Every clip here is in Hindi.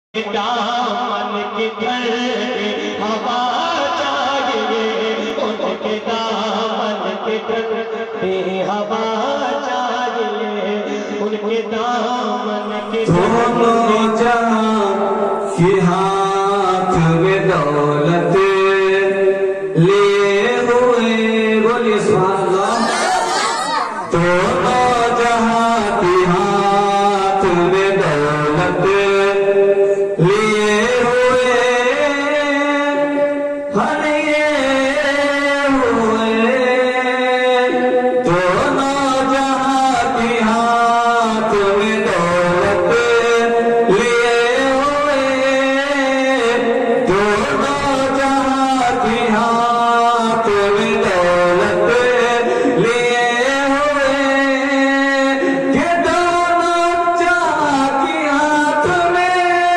दामन की ठंडी हवा चाहिए, उनके दामन की ठंडी हवा चाहिए, उनके दामन की दोनों जहां के हाथ में दौलत लिए हुए, बोलिए सुभान अल्लाह। दोनों जहां के हाथ में दौलत लिए हुए, लिए हुए, दोनों जहां के हाथ में दौलत लिए हुए, दोनों जहां के हाथ में दौलत लिए हुए, कि दोनों जहां के हाथ में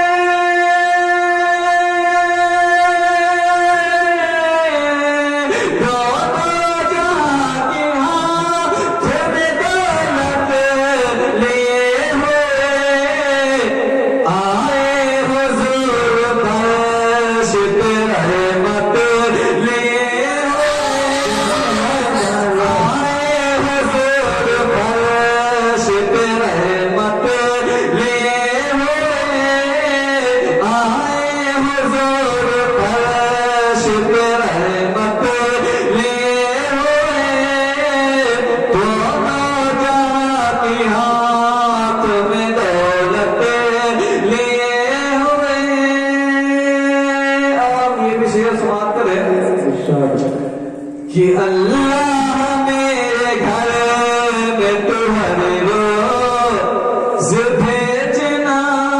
कि अल्लाह मेरे घर में तुम्हारे रोज़ भेजना,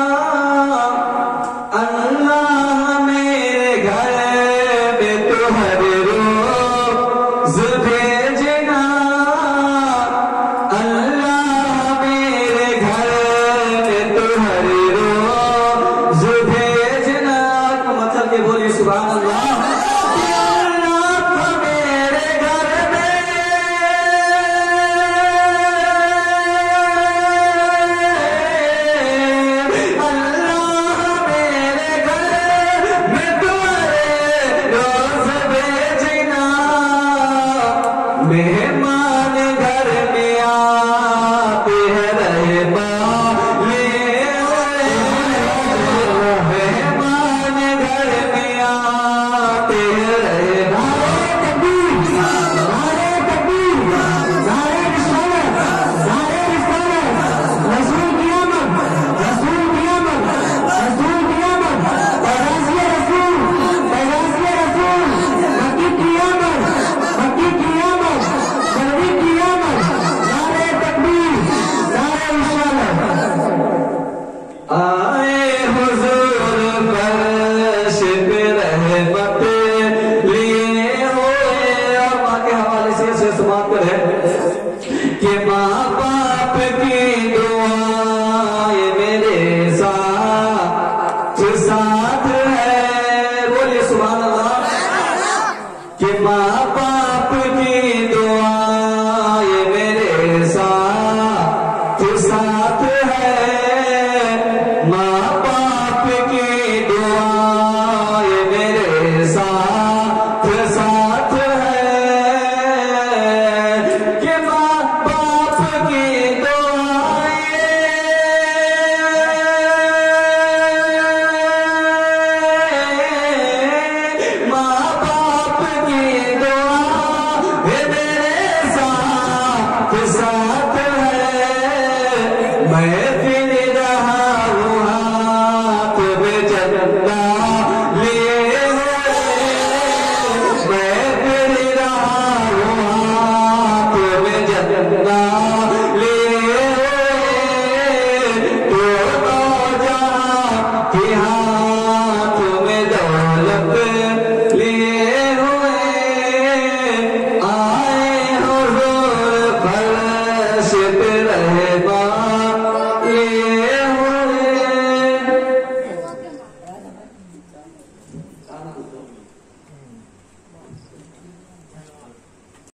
अल्लाह मेरे घर में तुम्हारे रोज़ भेजना, अल्लाह मेरे घर में तुम्हारे रोज़ भेजना। मतलब के बोलिए सुभान अल्लाह। मेहमान घर में आते हैं रहमान लिए हुए, मेहमान घर में आते हैं रहमान। आए हुजूर फर्श पे रहमत लिए हुए। और माँ के हवाले से समाप्त करें कि माँ बाप की दुआएं मेरे साथ साथ है, बोलिए सुभान अल्लाह। कि माँ बाप की दुआएं मेरे साथ साथ है, माँ बाप की दुआएं मेरे साथ साथ है, कि माँ बाप की दुआएं, माँ बाप की दुआएं मेरे साथ साथ है। मैं फिर